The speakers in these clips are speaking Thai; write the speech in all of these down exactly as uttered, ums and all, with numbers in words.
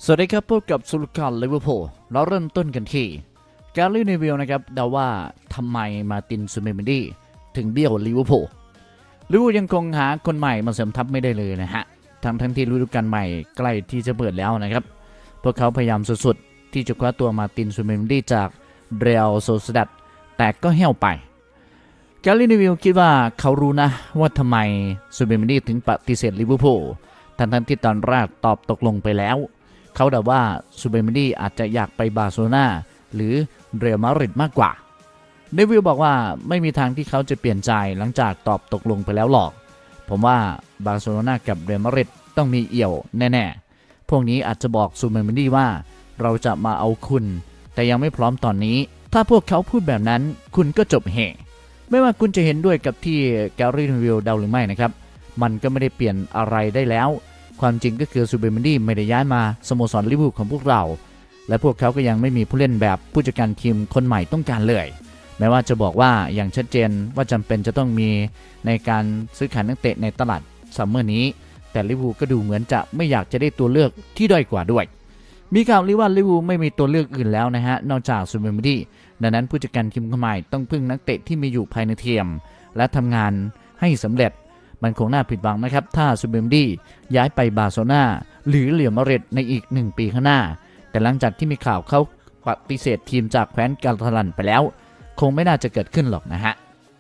สวัสดีครับพบกับสุลกาลิเวอร์พูลเราเริ่มต้นกันที่แกลลี่เนวิลนะครับเดาว่าทำไมมาตินซูเมมิดี้ถึงเบี้ยวลิเวอร์พูลลิเวอร์พูลยังคงหาคนใหม่มาเสริมทัพไม่ได้เลยนะฮะทั้งทั้งที่ฤดูกาลใหม่ใกล้ที่จะเปิดแล้วนะครับพวกเขาพยายามสุดๆที่จะคว้าตัวมาตินซูเมมิดี้จากเรอัลโซซิดัดแต่ก็เหี้ยวไปแกลลี่เนวิลคิดว่าเขารู้นะว่าทำไมซูเมมิดี้ถึงปฏิเสธลิเวอร์พูลทั้งทั้งที่ตอนแรกตอบตกลงไปแล้วเขาเดาว่าซูเบมิดี้อาจจะอยากไปบาร์เซโลนาหรือเรอัลมาดริดมากกว่าเนวิลบอกว่าไม่มีทางที่เขาจะเปลี่ยนใจหลังจากตอบตกลงไปแล้วหรอกผมว่าบาร์เซโลนากับเรอัลมาดริดต้องมีเอี่ยวแน่ๆพวกนี้อาจจะบอกซูเบมิดี้ว่าเราจะมาเอาคุณแต่ยังไม่พร้อมตอนนี้ถ้าพวกเขาพูดแบบนั้นคุณก็จบเหตุไม่ว่าคุณจะเห็นด้วยกับที่แกลลี่เนวิลเดาหรือไม่นะครับมันก็ไม่ได้เปลี่ยนอะไรได้แล้วความจริงก็คือซูเบมิดี้ไม่ได้ย้ายมาสโมสรลิเวอร์พูลของพวกเราและพวกเขาก็ยังไม่มีผู้เล่นแบบผู้จัดการทีมคนใหม่ต้องการเลยแม้ว่าจะบอกว่าอย่างชัดเจนว่าจำเป็นจะต้องมีในการซื้อขายนักเตะในตลาดซัมเมอร์นี้แต่ลิเวอร์พูลก็ดูเหมือนจะไม่อยากจะได้ตัวเลือกที่ด้อยกว่าด้วยมีข่าวลือว่าลิเวอร์พูลไม่มีตัวเลือกอื่นแล้วนะฮะนอกจากซูเบมิดี้ดังนั้นผู้จัดการทีมคนใหม่ต้องพึ่งนักเตะที่มีอยู่ภายในทีมและทำงานให้สำเร็จมันคงน่าผิดหวังนะครับถ้าซูเบมิดี้ย้ายไปบาร์เซโลนาหรือเรอัลมาดริดในอีกหนึ่งปีข้างหน้าแต่หลังจากที่มีข่าวเขาปฏิเสธทีมจากแคว้นกาตาลันไปแล้วคงไม่น่าจะเกิดขึ้นหรอกนะฮะ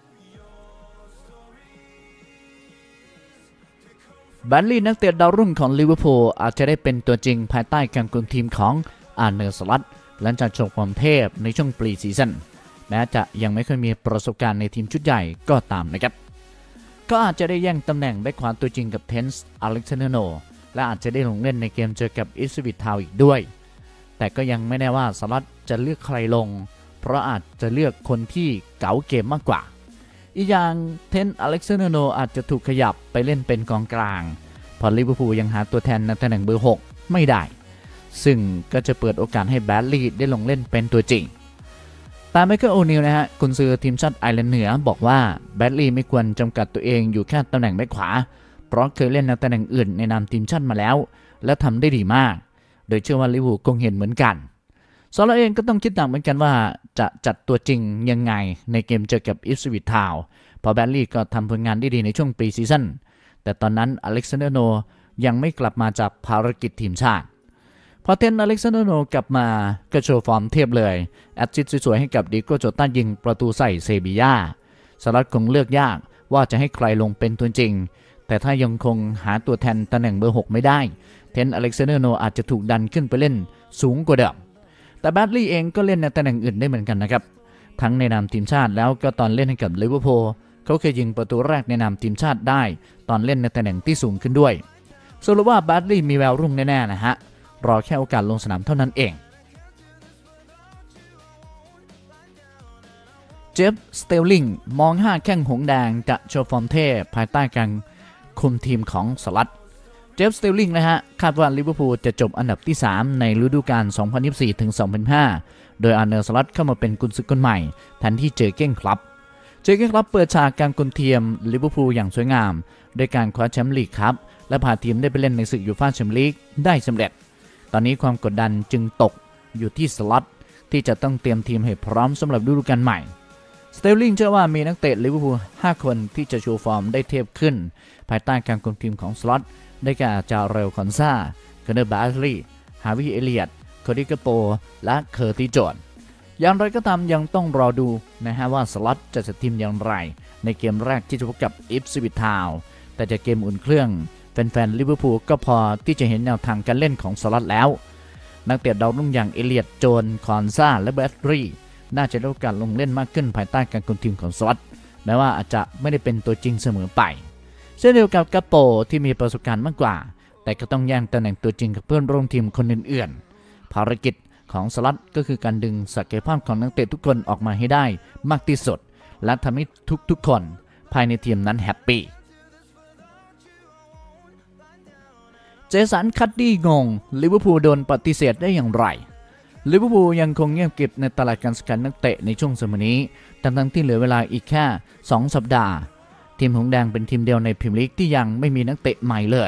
บัลลี่นักเตะดาวรุ่งของลิเวอร์พูลอาจจะได้เป็นตัวจริงภายใต้การคุมทีมของอาร์เนสลัตหลังจากโชว์ความเทพในช่วงปรีซีซั่นแม้จะยังไม่เคยมีประสบการณ์ในทีมชุดใหญ่ก็ตามนะครับก็อาจจะได้แย่งตำแหน่งแบ็คขวาตัวจริงกับเทนส์อเล็กซานเดอร์โนและอาจจะได้ลงเล่นในเกมเจอกับอิสวิตทาวอีกด้วยแต่ก็ยังไม่แน่ว่าสลัดจะเลือกใครลงเพราะอาจจะเลือกคนที่เก๋าเกมมากกว่าอีกอย่างเทนส์อเล็กซานเดอร์โนอาจจะถูกขยับไปเล่นเป็นกองกลางพอลิเวอร์พูลยังหาตัวแทนในตำแหน่งเบอร์หกไม่ได้ซึ่งก็จะเปิดโอกาสให้แบดลีย์ได้ลงเล่นเป็นตัวจริงตามไมเคิลโอนิลนะฮะกุนซือทีมชาติไอร์แลนด์เหนือบอกว่าแบดลีย์ไม่ควรจำกัดตัวเองอยู่แค่ตำแหน่งแบ็คขวาเพราะเคยเล่นในตำแหน่งอื่นในนามทีมชาติมาแล้วและทำได้ดีมากโดยเชื่อว่าลิเวอร์พูลคงเห็นเหมือนกันซอลเองก็ต้องคิดหนักเหมือนกันว่าจะจัดตัวจริงยังไงในเกมเจอกับอิสวิตทาวเพราะแบดลีย์ก็ทำผลงานได้ดีในช่วงปรีซีซั่นแต่ตอนนั้นอเล็กซานเดอร์โนยังไม่กลับมาจากภารกิจทีมชาติพอเทนอเล็กซานเดอร์โนกลับมาก็โชว์ฟอร์มเทียบเลยแอสซิสต์สวยๆให้กับดิโก้โจต้ายิงประตูใส่เซบีย่าสลัดคงเลือกยากว่าจะให้ใครลงเป็นตัวจริงแต่ถ้ายังคงหาตัวแทนตำแหน่งเบอร์หกไม่ได้เทนอเล็กซานเดอร์โนอาจจะถูกดันขึ้นไปเล่นสูงกว่าเดิมแต่แบดลีย์เองก็เล่นในตำแหน่งอื่นได้เหมือนกันนะครับทั้งในนามทีมชาติแล้วก็ตอนเล่นให้กับลิเวอร์พูลเขาเคยยิงประตูแรกในนามทีมชาติได้ตอนเล่นในตำแหน่งที่สูงขึ้นด้วยสรุปว่าแบดลีย์มีแววรุ่งแน่ๆนะฮะรอแค่โอกาสลงสนามเท่านั้นเองเจฟสเตลลิงมองห้าแข้งหงแดงจะโชว์ฟอร์มเท่ภายใต้การคุมทีมของสลัดเจฟสเตลลิงนะฮะคาดว่าลิเวอร์พูลจะจบอันดับที่สามในฤดูกาล สองพันยี่สิบสี่ถึงสองพันยี่สิบห้า โดยอาร์เนสลัดเข้ามาเป็นกุนซือคนใหม่แทนที่เจอเก้งครับเจอเก้งครับเปิดฉากการคุมทีมลิเวอร์พูลอย่างสวยงามด้วยการคว้าแชมป์ลีกครับและพาทีมได้ไปเล่นในศึกยูฟ่าแชมเปี้ยนลีกได้สำเร็จตอนนี้ความกดดันจึงตกอยู่ที่สล็อตที่จะต้องเตรียมทีมให้พร้อมสำหรับฤดูกาลใหม่สเตลลิงเชื่อว่ามีนักเตะลิเวอร์พูลห้าคนที่จะโชว์ฟอร์มได้เทียบขึ้นภายใต้การคุมทีมของสล็อตได้แก่จาเรลคอนซาเกเนอร์บาสลีฮาวิเอเลียตโคดิกาโปและเคอร์ติจอนอย่างไรก็ตามยังต้องรอดูนะฮะว่าสล็อตจะจัดทีมอย่างไรในเกมแรกที่จะพบกับอิฟสวิตทาวน์แต่จากเกมอุ่นเครื่องแฟนๆลิเวอร์พูลก็พอที่จะเห็นแนวทางการเล่นของสลัดแล้วนักเตะดาวรุ่งอย่างเอเลียตโจนคอนซาและแบตรีน่าจะได้โอกาสลงเล่นมากขึ้นภายใต้การคุมทีมของสลัดแม้ว่าอาจจะไม่ได้เป็นตัวจริงเสมอไปเช่นเดียวกับกาโปที่มีประสบการณ์มากกว่าแต่ก็ต้องแย่งตำแหน่งตัวจริงกับเพื่อนร่วมทีมคนอื่นๆภารกิจของสลัดก็คือการดึงศักยภาพของนักเตะทุกคนออกมาให้ได้มากที่สุดและทำให้ทุกๆคนภายในทีมนั้นแฮปปี้เจสันคัดดี้งงลิเวอร์พูลโดนปฏิเสธได้อย่างไรลิเวอร์พูลยังคงเงียบกริบในตลาดการซื้อขายนักเตะในช่วงสมัยนี้ทั้งที่เหลือเวลาอีกแค่สองสัปดาห์ทีมหงแดงเป็นทีมเดียวในพรีเมียร์ลีกที่ยังไม่มีนักเตะใหม่เลย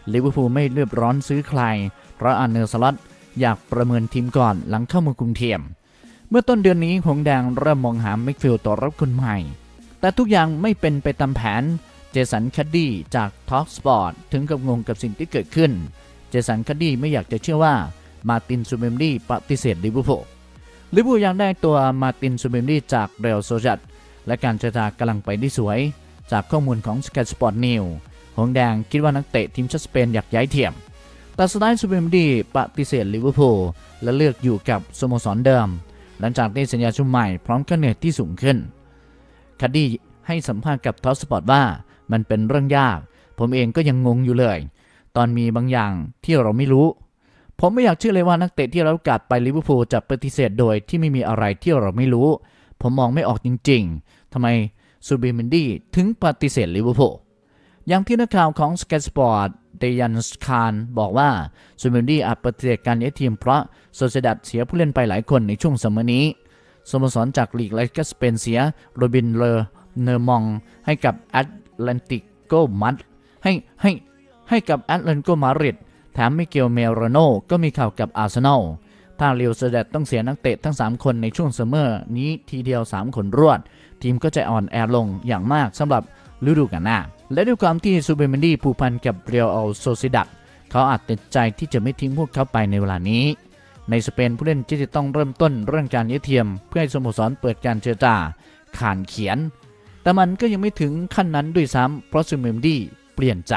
ลิเวอร์พูลไม่เรียบร้อนซื้อใครเพราะอาร์เนสล็อตอยากประเมินทีมก่อนหลังเข้ามาคุมทีมเมื่อต้นเดือนนี้หงส์แดงเริ่มมองหามิดฟิลด์ตัวรับคนใหม่แต่ทุกอย่างไม่เป็นไปตามแผนเจสันคัดดี้จากทอล์กสปอร์ตถึงกับงงกับสิ่งที่เกิดขึ้นเจสันคัดดี้ไม่อยากจะเชื่อว่ามาร์ตินซูเบมดี้ปฏิเสธลิเวอร์พูลลิเวอร์พูลยังได้ตัวมาร์ตินซูเบมดี้จากเรอัลโซซิดาดและการเจรจากำลังไปได้สวยจากข้อมูลของ Sky Sport News หงส์แดงคิดว่านักเตะทีมชาติสเปนอยากย้ายทีมแต่สุดท้ายซูเบมดี้ปฏิเสธลิเวอร์พูลและเลือกอยู่กับสโมสรเดิมหลังจากได้สัญญาชุดใหม่พร้อมค่าเหนื่อยที่สูงขึ้นคัดดี้ให้สัมภาษณ์กับทอล์กสปอร์ตว่ามันเป็นเรื่องยากผมเองก็ยังงงอยู่เลยตอนมีบางอย่างที่เราไม่รู้ผมไม่อยากเชื่อเลยว่านักเตะที่รับโอกาสไปลิเวอร์พูลจะปฏิเสธโดยที่ไม่มีอะไรที่เราไม่รู้ผมมองไม่ออกจริงๆทำไมซูเบมินดี้ถึงปฏิเสธลิเวอร์พูลอย่างที่นักข่าวของ Sky Sport เดยันสคานบอกว่าซูเบมินดี้อาจปฏิเสธการย้ายทีมเพราะโซเซดัดเสียผู้เล่นไปหลายคนในช่วงซัมเมอร์นี้สโมสรจากลีกไลกาสเปนเสียโรบินเลอเนอร์มองให้กับแอตแลนติโกมัดให้ให้ให้กับแอตแลนติโกมาดริดแถมมิเกลเมโรโนก็มีข่าวกับอาร์เซนอลถ้าเรียวเซเดตต้องเสียนักเตะทั้งสามคนในช่วงซัมเมอร์นี้ทีเดียวสามคนรวดทีมก็จะอ่อนแอลงอย่างมากสำหรับฤดูกาลหน้าและด้วยความที่ซูเบเมนดี้ผูกพันกับเรียวอัลโซซิดัดเขาอาจตัดใจที่จะไม่ทิ้งพวกเขาไปในเวลานี้ในสเปนผู้เล่นที่จะต้องเริ่มต้นเรื่องการย้ายทีมเพื่อให้สโมสรเปิดการเจรจาขานเขียนแต่มันก็ยังไม่ถึงขั้นนั้นด้วยซ้ำเพราะซูเบเมนดี้เปลี่ยนใจ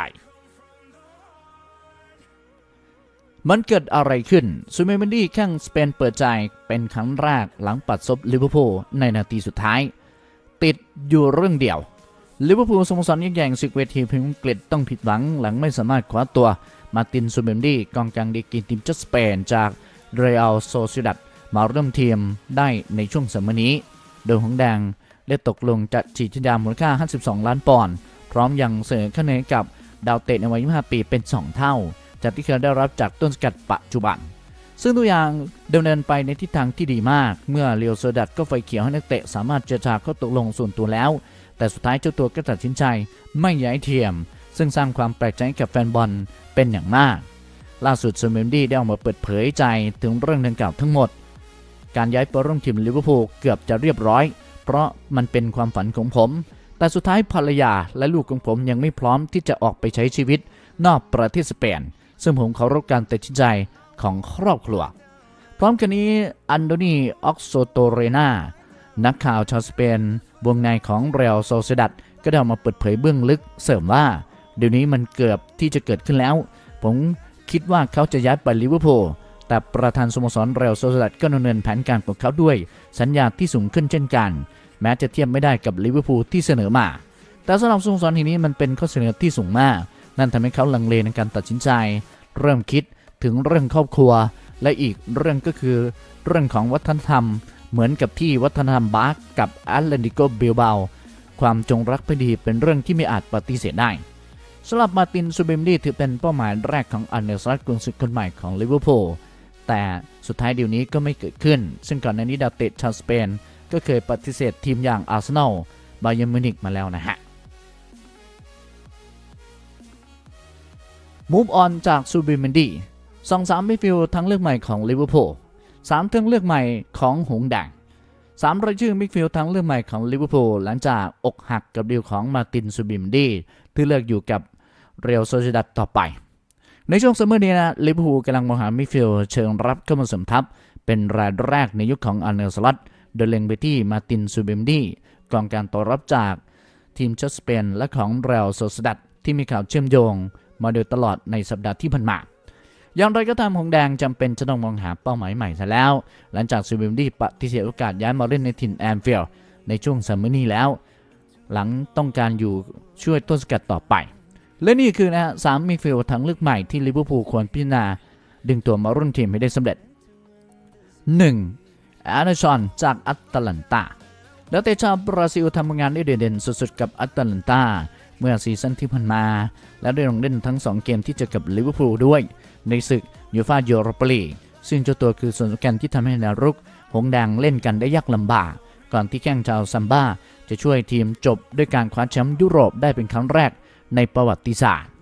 มันเกิดอะไรขึ้นซูเบเมนดี้แข้งสเปนเปิดใจเป็นครั้งแรกหลังปัดซบลิเวอร์พูลในนาทีสุดท้ายติดอยู่เรื่องเดียวลิเวอร์พูลสโมสรยักษ์ใหญ่ศึกเวทีพรีเมียร์อังกฤษต้องผิดหวังหลังไม่สามารถคว้าตัวมาร์ตินซูเบเมนดี้กองกลางดีกรีทีมชาติสเปนจากเรอัลโซซิดัดมาร่วมทีมได้ในช่วงซัมเมอร์นี้โดยหงส์แดงได้ตกลงจัดฉีดสัญญามูลค่าห้าสิบสองล้านปอนด์พร้อมยังเสนอค่าเหนื่อยกับดาวเตะในวัยยี่สิบห้าปีเป็นสองเท่าจากที่เคยได้รับจากต้นสังกัดปัจจุบันซึ่งตัวอย่างดำเนินไปในทิศทางที่ดีมากเมื่อเรียวโซดัดก็ไฟเขียวให้นักเตะสามารถเจรจาข้อตกลงส่วนตัวแล้วแต่สุดท้ายเจ้าตัวก็ตัดสินใจไม่ย้ายทีมซึ่งสร้างความแปลกใจให้กับแฟนบอลเป็นอย่างมากล่าสุดซูเมนดี้ได้ออกมาเปิดเผยใจถึงเรื่องดังกล่าวทั้งหมดการย้ายไปร่วมทีมลิเวอร์พูลเกือบจะเรียบร้อยเพราะมันเป็นความฝันของผมแต่สุดท้ายภรรยาและลูกของผมยังไม่พร้อมที่จะออกไปใช้ชีวิตนอกประเทศสเปนซึ่งผมเคารพการตัดสินใจของครอบครัวพร้อมกันนี้อันโดนีออกโซโตเรนานักข่าวชาวสเปนวงในของเรอัลโซซิดัดก็ได้ออกมาเปิดเผยเบื้องลึกเสริมว่าเดี๋ยวนี้มันเกือบที่จะเกิดขึ้นแล้วผมคิดว่าเขาจะย้ายไปลิเวอร์พูลแต่ประธานสโมสรเรอัลโซซิดัดก็ดำเนินแผนการของเขาด้วยสัญญาที่สูงขึ้นเช่นกันแม้จะเทียบไม่ได้กับลิเวอร์พูลที่เสนอมาแต่สำหรับสโมสรแห่งนี้มันเป็นข้อเสนอที่สูงมากนั่นทำให้เขาลังเลในการตัดสินใจเริ่มคิดถึงเรื่องครอบครัวและอีกเรื่องก็คือเรื่องของวัฒนธรรมเหมือนกับที่วัฒนธรรมบาร์กกับแอตเลติโกบิลบาความจงรักภักดีเป็นเรื่องที่ไม่อาจปฏิเสธได้สำหรับมาร์ตินซูเบเมนดี้ถือเป็นเป้าหมายแรกของอาร์เนสล็อตกุนซือคนใหม่ของลิเวอร์พูลแต่สุดท้ายเดี๋ยวนี้ก็ไม่เกิดขึ้นซึ่งก่อนหน้านี้ดาวเตะชาวสเปนก็เคยปฏิเสธทีมอย่างอาร์เซนอลบาเยิร์นมิวนิกมาแล้วนะฮะมูฟออนจากซูเบเมนดี้สองสามมิดฟิลด์ทั้งเลือกใหม่ของลิเวอร์พูลสามทั้งเลือกใหม่ของหงส์แดงสามรายชื่อมิดฟิลด์ทั้งเลือกใหม่ของลิเวอร์พูลหลังจากอกหักกับดีลของมาร์ตินซูเบเมนดี้ที่เลือกอยู่กับเรอัลโซซิดัดต่อไปในช่วงซัมเมอร์นี้นะลิเวอร์พูลกำลังมองหามิดฟิลด์เชิงรับเข้ามาเสริมทัพเป็นรายแรกในยุคของอาร์เนสล็อตโดยเล็งไปที่มาร์ตินซูเบเมนดี้กองการต่อรับจากทีมชาติสเปนและของเรอัลโซซิดัดที่มีข่าวเชื่อมโยงมาโดยตลอดในสัปดาห์ที่ผ่านมาอย่างไรก็ตามหงส์แดงจำเป็นจะต้องมองหาเป้าหมายใหม่ซะแล้วหลังจากซูเบเมนดี้ปฏิเสธโอกาสย้ายมาเล่นในถิ่นแอนฟิลด์ในช่วงซัมเมอร์นี้แล้วหลังต้องการอยู่ช่วยต้นสกัดต่อไปและนี่คือนะฮะสามมิดฟิลด์ทั้งเลือกใหม่ที่ลิเวอร์พูลควรพิจารณาดึงตัวมาร่วมทีมให้ได้สำเร็จ หนึ่ง แอนเดอร์สันจากแอตแลนตาแล้วเตะชาวบราซิลทำงานได้เด่นๆสุดๆกับแอตแลนตาเมื่อซีซั่นที่ผ่านมาและได้ลงเล่นทั้งสองเกมที่เจอกับลิเวอร์พูลด้วยในศึกยูฟ่ายูโรปาลีกซึ่งเจ้าตัวคือส่วนสำคัญที่ทำให้แนวรุกหงส์แดงเล่นกันได้ยากลำบากก่อนที่แข้งชาวซัมบ้าจะช่วยทีมจบด้วยการคว้าแชมป์ยุโรปได้เป็นครั้งแรกในประวัติศาสตร์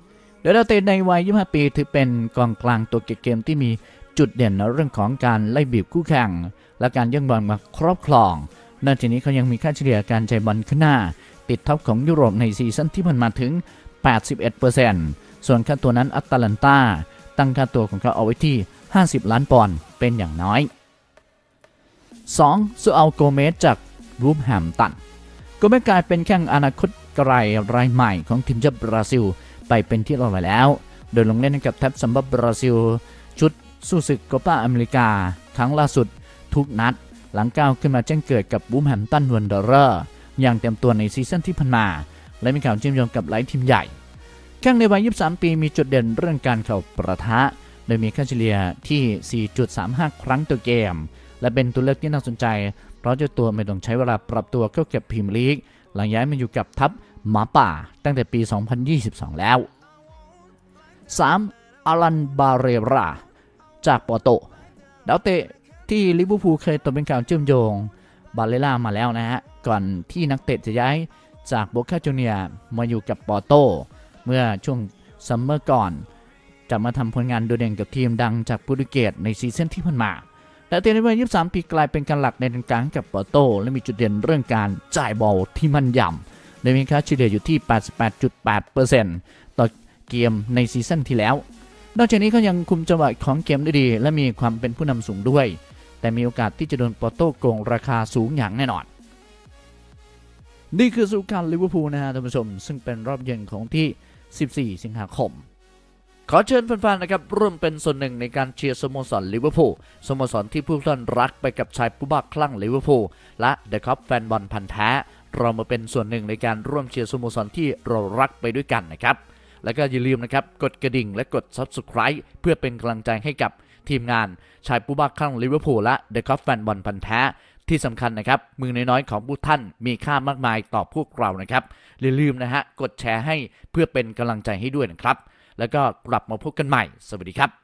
โดยดาวเตะในวัยยี่สิบห้าปีถือเป็นกองกลางตัวเกมที่มีจุดเด่นในเรื่องของการไล่บีบคู่แข่งและการย่งบอลมาครอบครองนอกจากนี้เขายังมีค่าเฉลี่ยการใจบอลขึ้นหน้าติดท็อปของยุโรปในซีซั่นที่ผ่านมาถึง แปดสิบเอ็ดเปอร์เซ็นต์ ส่วนค่าตัวนั้นอัตแลนตาตั้งค่าตัวของเขาเอาไว้ที่ห้าสิบล้านปอนด์เป็นอย่างน้อย สอง. ซูอัลโกเมสจากวูฟแฮมตันโกเมสกลายเป็นแข้งอนาคตไกลรายใหม่ของทีมชาติบราซิลไปเป็นที่เรียบร้อยแล้วโดยลงเล่นให้กับทัพซัมบับบราซิลชุดสู้ศึกโคปาอเมริกาครั้งล่าสุดทุกนัดหลังก้าวขึ้นมาแจ้งเกิดกับวูฟแฮมตันวันเดอร์อย่างเต็มตัวในซีซั่นที่ผ่านมาและมีข่าวเชื่อมโยงกับหลายทีมใหญ่แข้งในวัยยี่สิบสามปีมีจุดเด่นเรื่องการเข้าประทะโดยมีค่าเฉลี่ยที่ สี่จุดสามห้า ครั้งต่อเกมและเป็นตัวเลือกที่น่าสนใจเพราะเจ้าตัวไม่ต้องใช้เวลาปรับตัวเข้ากับพรีเมียร์ลีกหลังย้ายมาอยู่กับทัพหมาป่าตั้งแต่ปี สองพันยี่สิบสอง แล้ว สาม. อารันบาเรราจากปอร์โตดาวเตะที่ลิเวอร์พูลเคยตกเป็นข่าวเชื่อมโยงบาเรรามาแล้วนะฮะก่อนที่นักเตะจะย้ายจากโบคาจูเนียร์มาอยู่กับปอร์โตเมื่อช่วงซัมเมอร์ก่อนจะมาทำผลงานโดดเด่นกับทีมดังจากโปรตุเกสในซีซั่นที่ผ่านมาแต่เตะในวัยยี่สิบสามปีกลายเป็นการหลักในกลางกับปอร์โตและมีจุดเด่นเรื่องการจ่ายบอลที่มั่นยำโดยมีค่าเฉลี่ยอยู่ที่ แปดสิบแปดจุดแปดเปอร์เซ็นต์ ต่อเกมในซีซั่นที่แล้วนอกจากนี้เขายังคุมจังหวะของเกมได้ดีและมีความเป็นผู้นำสูงด้วยแต่มีโอกาสที่จะโดนปอร์โตโกงราคาสูงอย่างแน่นอนนี่คือสรุปการลิเวอร์พูลนะฮะท่านผู้ชมซึ่งเป็นรอบเย็นของที่สิบสี่สิงหาคมขอเชิญแฟนๆนะครับร่วมเป็นส่วนหนึ่งในการเชียร์สโมสรลิเวอร์พูลสโมสรที่ผู้ท่านรักไปกับชายผู้บ้าคลั่งลิเวอร์พูลและเดอะคัพแฟนบอลพันธุ์แท้เรามาเป็นส่วนหนึ่งในการร่วมเชียร์สโมสรที่เรารักไปด้วยกันนะครับแล้วก็อย่าลืมนะครับกดกระดิ่งและกด ซับสไครบ์ เพื่อเป็นกำลังใจให้กับทีมงานชายผู้บ้าคลั่งลิเวอร์พูลและเดอะคัพแฟนบอลพันธุ์แท้ที่สำคัญนะครับมือน้อยๆของผู้ท่านมีค่ามากมายต่อพวกเรานะครับอย่าลืมนะฮะกดแชร์ให้เพื่อเป็นกำลังใจให้ด้วยนะครับแล้วก็กลับมาพบกันใหม่สวัสดีครับ